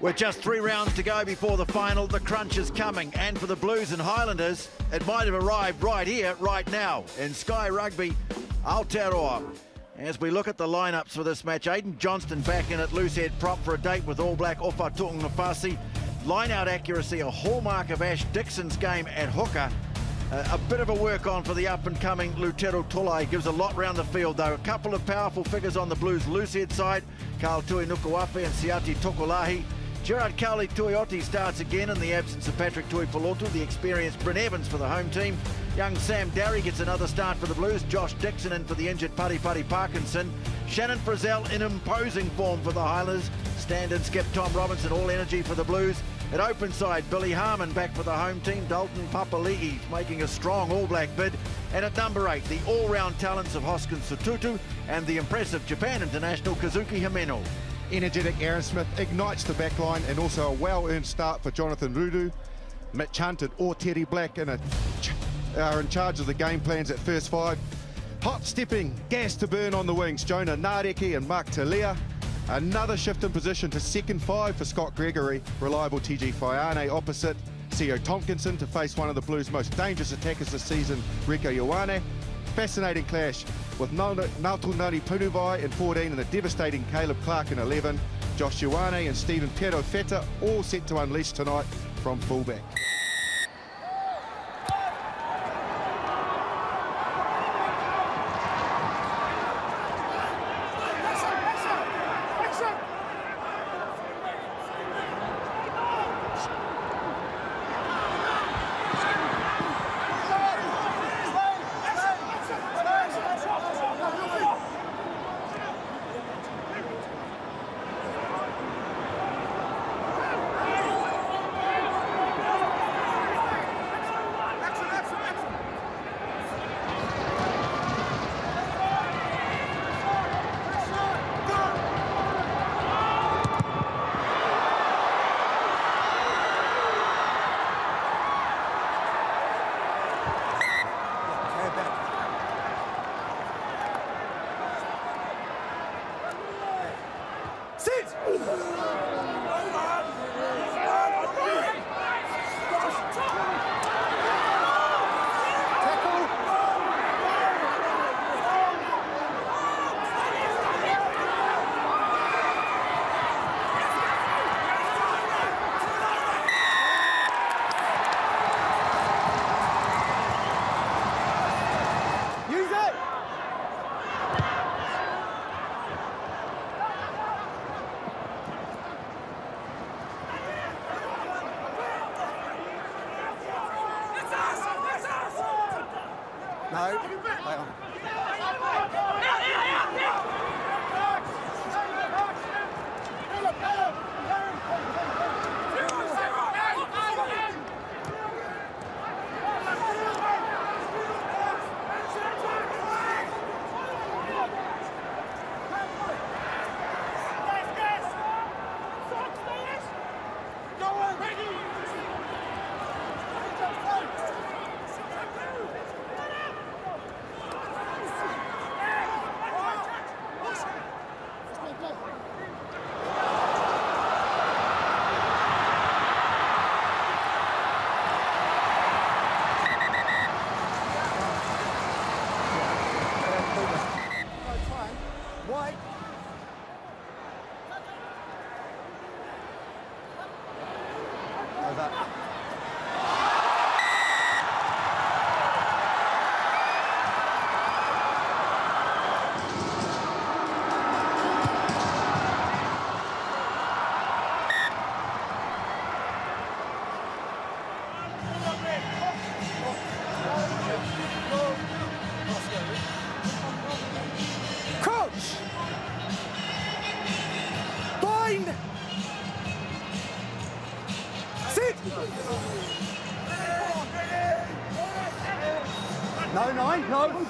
With just 3 rounds to go before the final, the crunch is coming. And for the Blues and Highlanders, it might have arrived right here, right now, in Sky Rugby, Aotearoa. As we look at the lineups for this match, Aidan Johnston back in at loosehead prop for a date with All Black Ofa Tu'ungafasi. Line-out accuracy, a hallmark of Ash Dixon's game at hooker. A bit of a work on for the up-and-coming Lutero Tulai. Gives a lot round the field, though. A couple of powerful figures on the Blues' loosehead side. Karl Tui Nukuafe and Siati Tokolahi. Gerard Cowley Tuioti starts again in the absence of Patrick Tuipulotu. The experienced Bryn Evans for the home team. Young Sam Darry gets another start for the Blues. Josh Dixon in for the injured Pari Parkinson. Shannon Frizell in imposing form for the Highlanders. Stand-in skip Tom Robinson, all energy for the Blues. At open side, Billy Harmon back for the home team. Dalton Papali'i making a strong All Black bid. And at number 8, the all-round talents of Hoskins Sotutu and the impressive Japan international Kazuki Himeno. Energetic Aaron Smith ignites the backline, and also a well-earned start for Jonathan Rudu. Mitch Hunt and Terry Black are in charge of the game plans at first 5. Hot stepping, gas to burn on the wings, Jonah Nareki and Mark Talia. Another shift in position to second 5 for Scott Gregory. Reliable TG Whaiane opposite. Sio Tompkinson to face one of the Blues' most dangerous attackers this season, Rieko Ioane. Fascinating clash with Nautulnari Punuvai in 14 and a devastating Caleb Clark in 11. Josh Ioane and Stephen Pero Feta all set to unleash tonight from fullback. No. No, nine, no.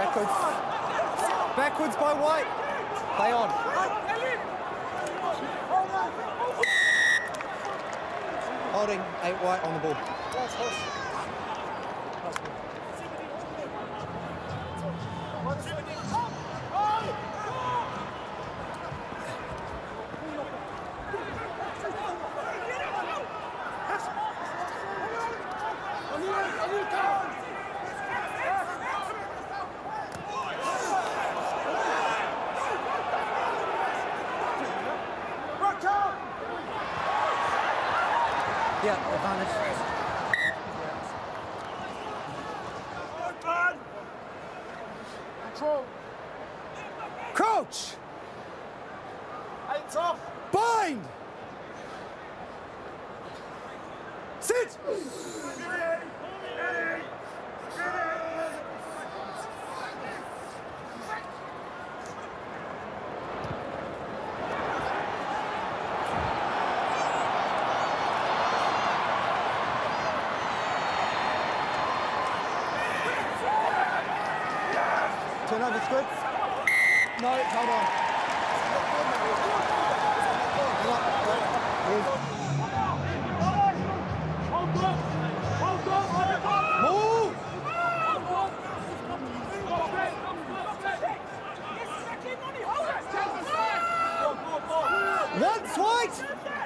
Backwards. Backwards by White. Play on. Holding 8 White on the ball. Yeah, advantage. Control. Crouch! Eight's off. Bind! Sit! Turnover's good. No, hold on. Move! Once White!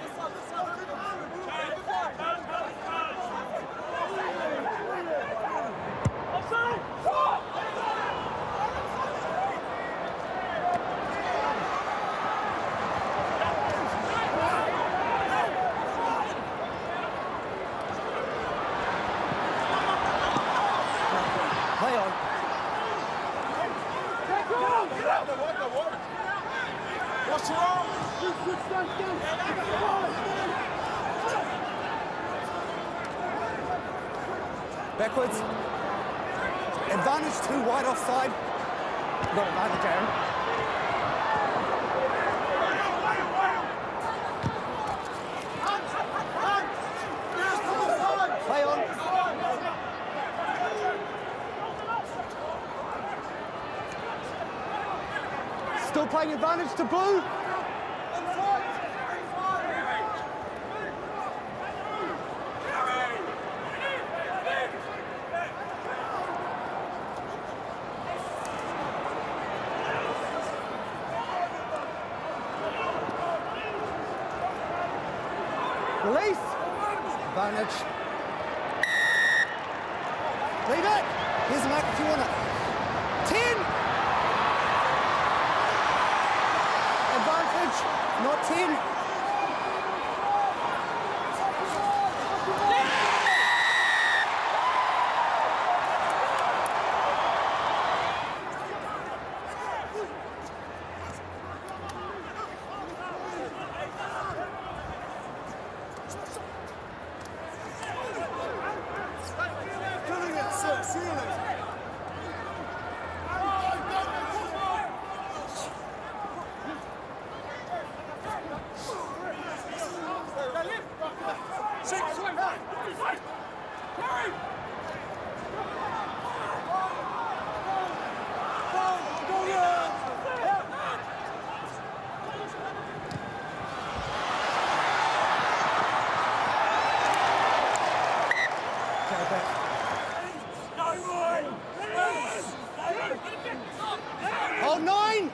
Play on. What's wrong? Backwards. Advantage 2 White offside. Got advantage, Aaron. Play on. Still playing advantage to blue. Release. Advantage. Leave it. Here's the mark if you want it. 10. Advantage. Not 10. Hold 9!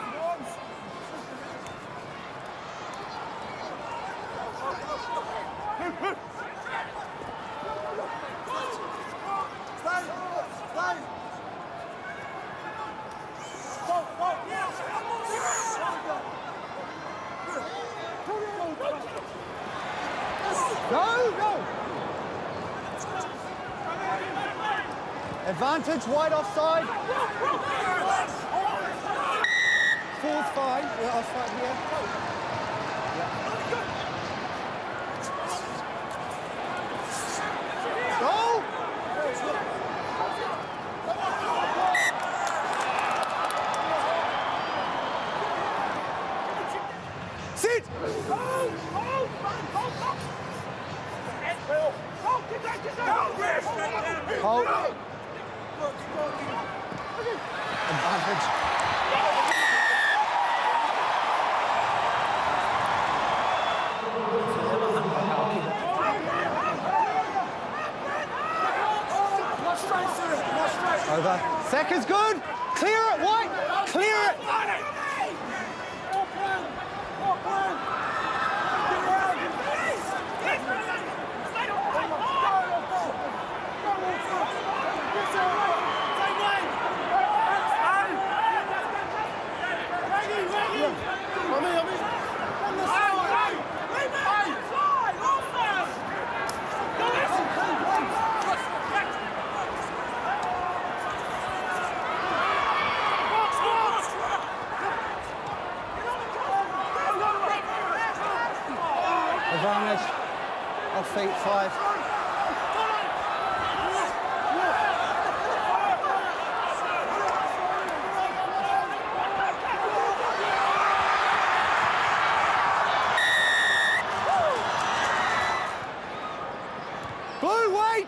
Go! Advantage, White offside. 4's fine. We're offside here. Go! Sit! Hold. Over. Seconds good. Clear it, White. Clear it. Advantage. Off feet, 5. Blue, wait!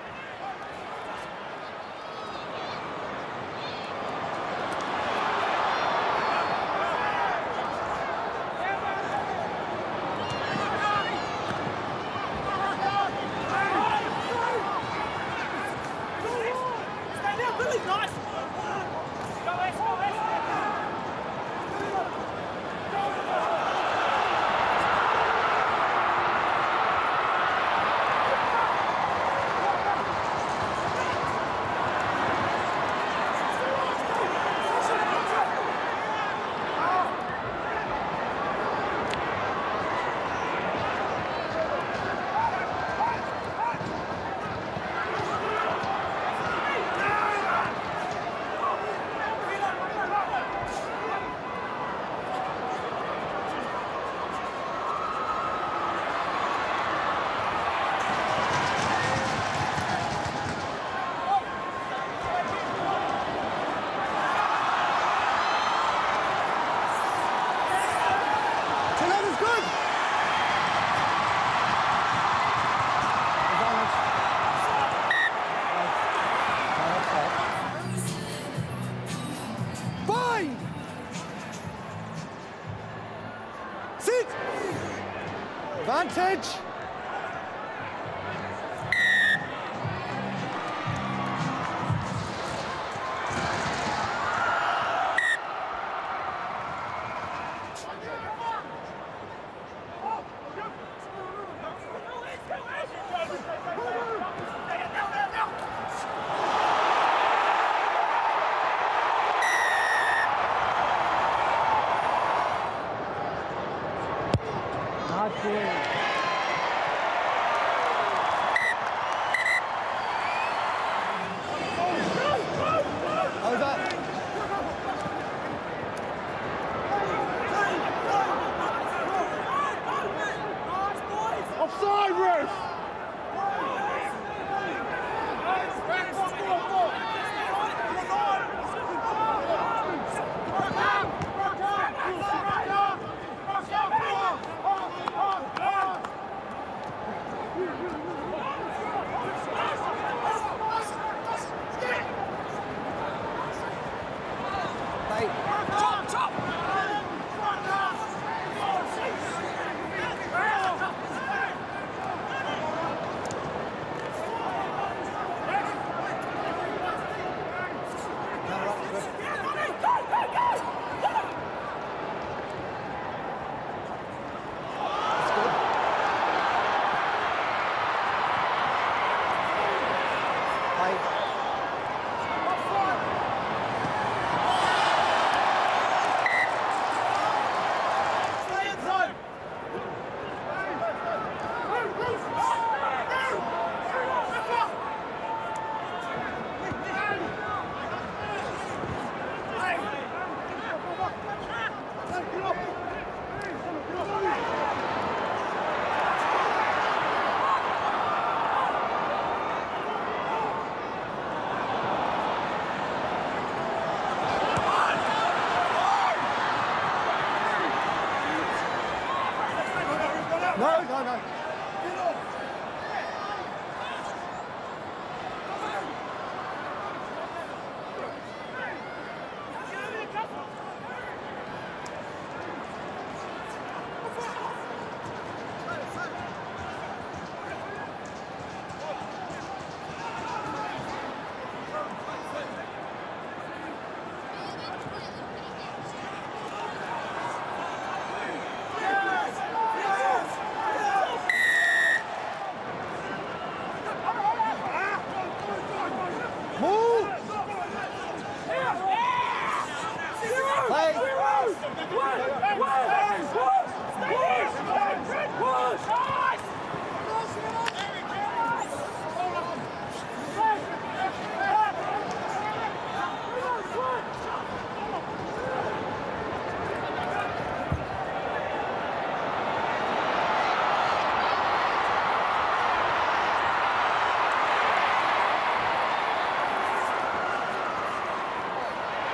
Sit! Advantage!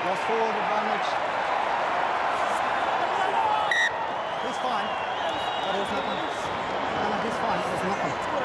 Lost forward advantage. He's fine. But it was nothing. No, he's fine. It was nothing.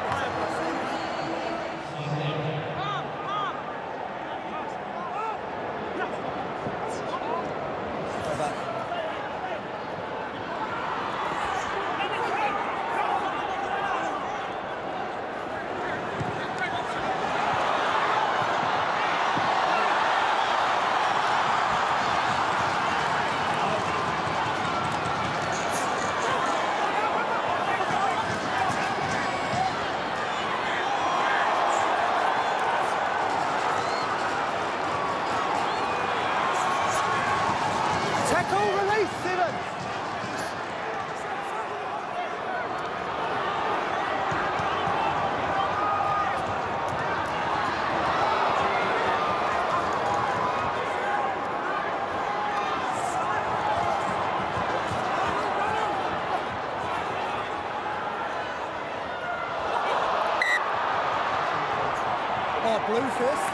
Blue first.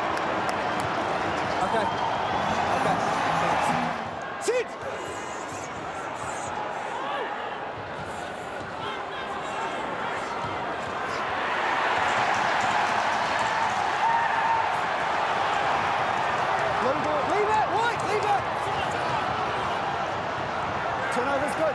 Okay. Okay. Sit! Blue ball. Leave it! White! Leave it! Turnover's good.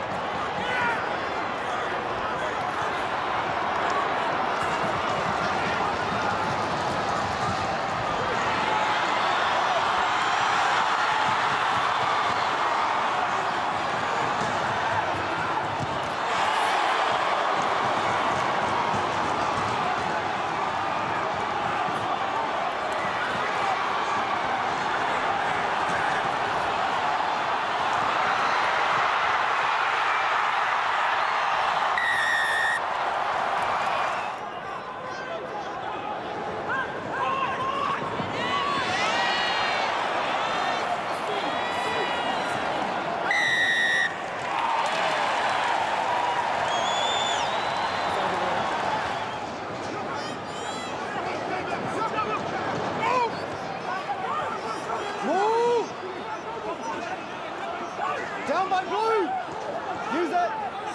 Down by blue! Use it!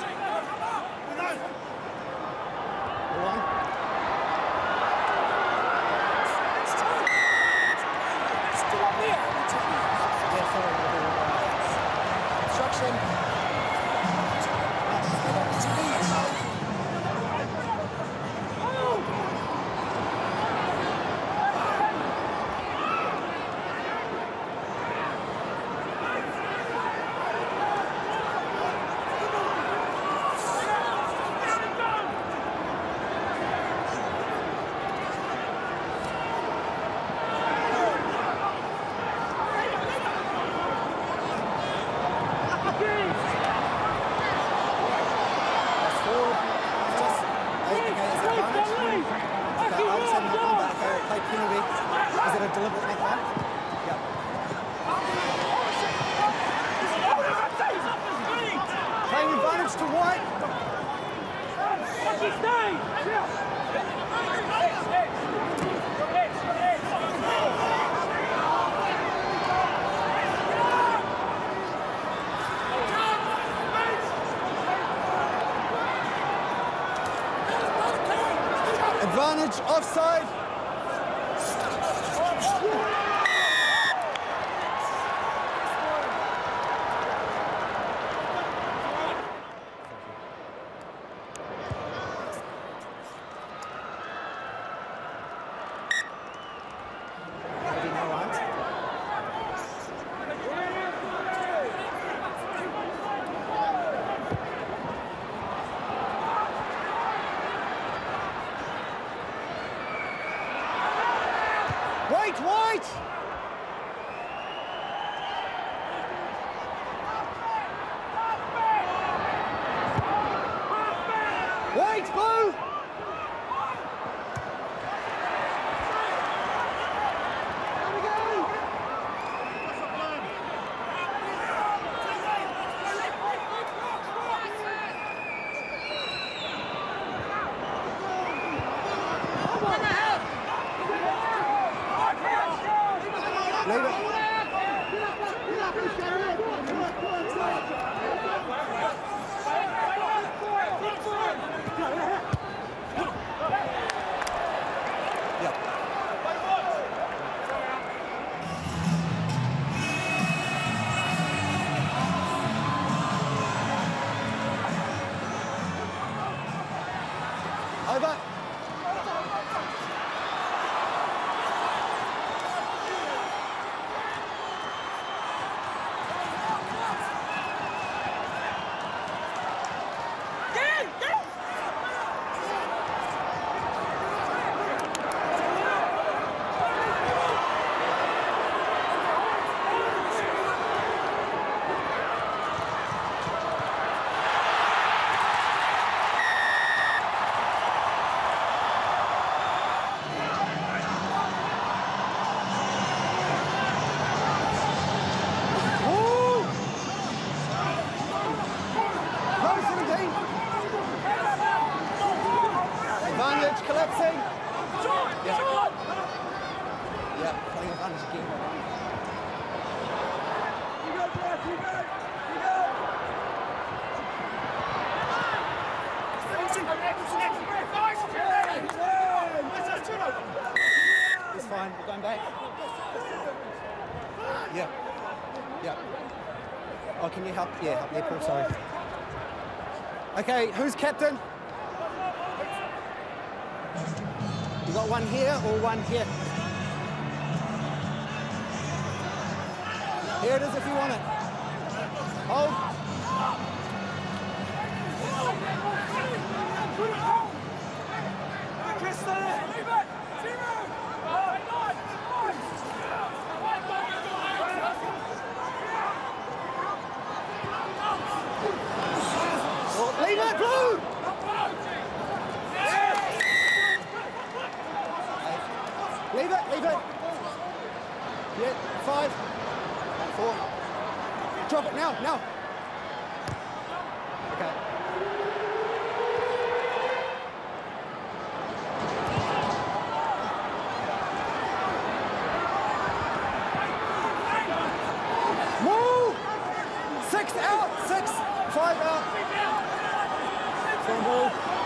One. Still up there. Yeah, sorry. Obstruction. Penalty. Is it a deliberate knockdown? Yeah. Playing advantage to White. Advantage, offside. White! White, blue! There we go! Leave it. Yeah, playing advantage again. You go, Jeff, you go! It's fine, we're going back. Yeah. Yeah. Oh, can you help? Yeah, help me, Paul, sorry. Okay, who's captain? You got one here or one here? Here it is if you want it. Hold. Leave it, Blue! Leave it, leave it. Yeah, 5, 4. Drop it now, now. Okay. Move! 6 out, 6, 5 out. Full ball.